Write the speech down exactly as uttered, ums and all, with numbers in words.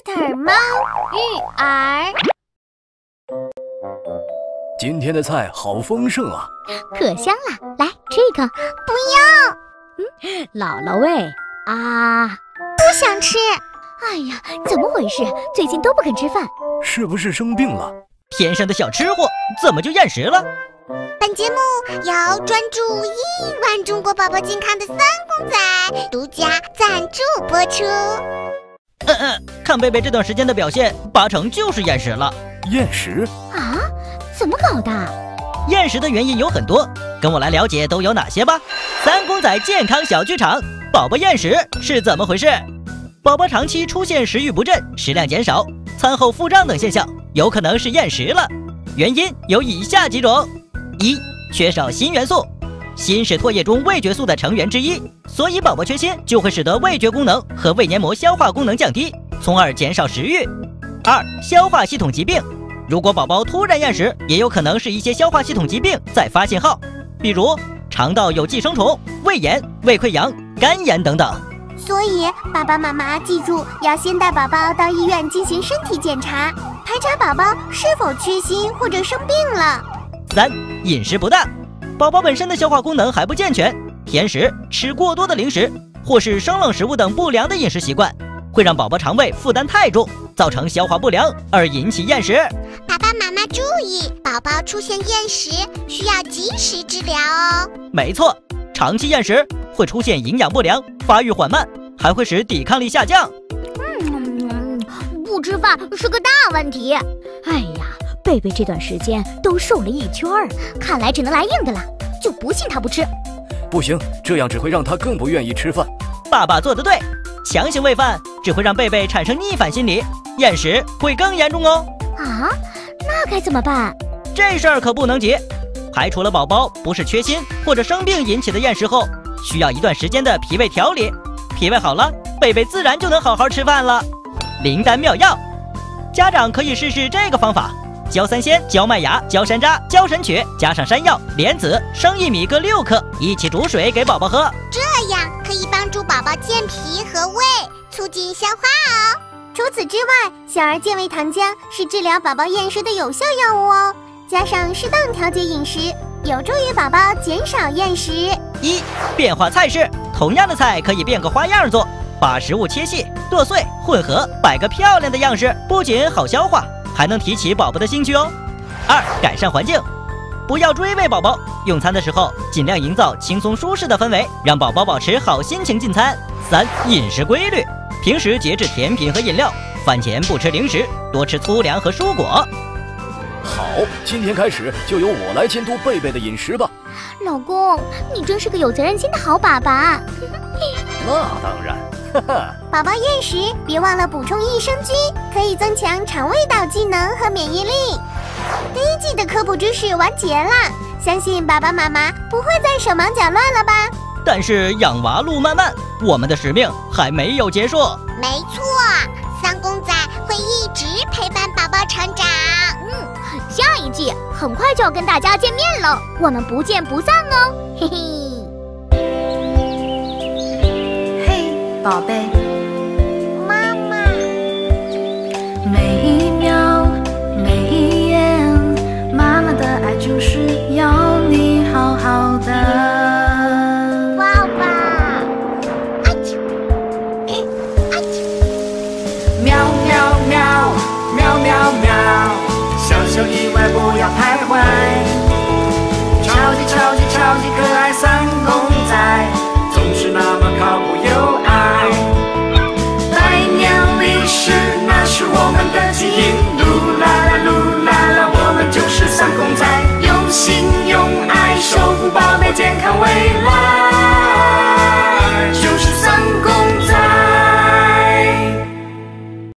hamster 猫育儿。 今天的菜好丰盛啊， 可香了！来，这个。不要。嗯，姥姥喂啊，不想吃。哎呀，怎么回事？最近都不肯吃饭， 是不是生病了？ 天生的小吃货，怎么就厌食了？ 本节目由专注亿万中国宝宝健康的三公仔独家赞助播出。 嗯嗯，看贝贝这段时间的表现，八成就是厌食了。 厌食？ 啊？怎么搞的？ 厌食的原因有很多，跟我来了解都有哪些吧。三公仔健康小剧场，宝宝厌食是怎么回事？宝宝长期出现食欲不振、食量减少、餐后腹胀等现象，有可能是厌食了。原因有以下几种：一、缺少锌元素。锌是唾液中味觉素的成员之一，所以宝宝缺锌就会使得味觉功能和胃黏膜消化功能降低，从而减少食欲。二、消化系统疾病。如果宝宝突然厌食，也有可能是一些消化系统疾病在发信号，比如肠道有寄生虫、胃炎、胃溃疡、肝炎等等。 所以爸爸妈妈记住，要先带宝宝到医院进行身体检查，排查宝宝是否缺锌或者生病了。 三、饮食不当。宝宝本身的消化功能还不健全，甜食、吃过多的零食或是生冷食物等不良的饮食习惯，会让宝宝肠胃负担太重，造成消化不良而引起厌食。 爸爸妈妈注意，宝宝出现厌食需要及时治疗哦。 没错，长期厌食会出现营养不良、发育缓慢，还会使抵抗力下降。 嗯，不吃饭是个大问题。哎呀，贝贝这段时间都瘦了一圈儿，看来只能来硬的了。就不信他不吃。 不行，这样只会让他更不愿意吃饭。 爸爸做得对，强行喂饭只会让贝贝产生逆反心理，厌食会更严重哦。 啊，那该怎么办？ 这事儿可不能急。排除了宝宝不是缺锌或者生病引起的厌食后，需要一段时间的脾胃调理。脾胃好了，贝贝自然就能好好吃饭了。灵丹妙药，家长可以试试这个方法：焦三仙、焦麦芽、焦山楂、焦神曲，加上山药、莲子、生薏米各六克，一起煮水给宝宝喝。 这样可以帮助宝宝健脾和胃，促进消化哦。除此之外，小儿健胃糖浆是治疗宝宝厌食的有效药物哦。加上适当调节饮食，有助于宝宝减少厌食。 一、变化菜式，同样的菜可以变个花样做，把食物切细、剁碎、混合，摆个漂亮的样式，不仅好消化，还能提起宝宝的兴趣哦。二、改善环境，不要追喂宝宝，用餐的时候尽量营造轻松舒适的氛围，让宝宝保持好心情进餐。三、饮食规律，平时节制甜品和饮料，饭前不吃零食，多吃粗粮和蔬果。 好，今天开始就由我来监督贝贝的饮食吧。 老公，你真是个有责任心的好爸爸。 那当然，哈哈。 宝宝厌食，别忘了补充益生菌，可以增强肠胃道机能和免疫力。第一季的科普知识完结啦，相信爸爸妈妈不会再手忙脚乱了吧？ 但是养娃路漫漫，我们的使命还没有结束。 没错，三公仔会一直陪伴宝宝成长。 嗯，下一季很快就要跟大家见面了，我们不见不散哦，嘿嘿。 嘿，宝贝， 妈妈， 每一秒每一眼，妈妈的爱就是要你好好的。 抱抱。啊啾，啊啾。 喵喵喵，喵喵喵，小小意外不要徘徊。超级超级超级可爱三公仔，总是那么靠谱又爱。百年历史，那是我们的基因。噜啦啦噜啦啦，我们就是三公仔，用心用爱守护宝贝健康未来。